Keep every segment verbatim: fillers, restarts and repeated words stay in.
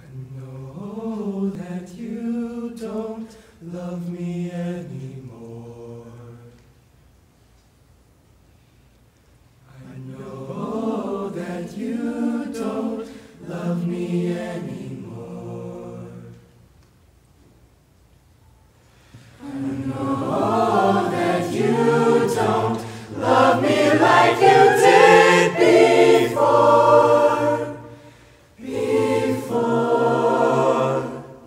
know that you don't love me anymore. I know that you don't love me anymore. I know that you don't love me like you did before, before.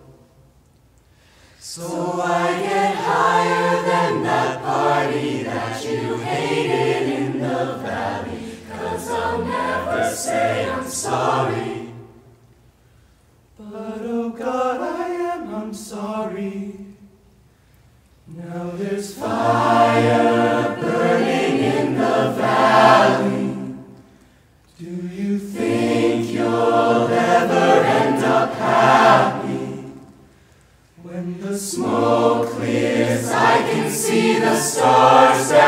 So I get higher than that party that you hated in the valley, 'cause I'll never say I'm sorry. But oh God, I am, I'm sorry. Now there's fire burning in the valley. Do you think you'll ever end up happy? When the smoke clears, I can see the stars.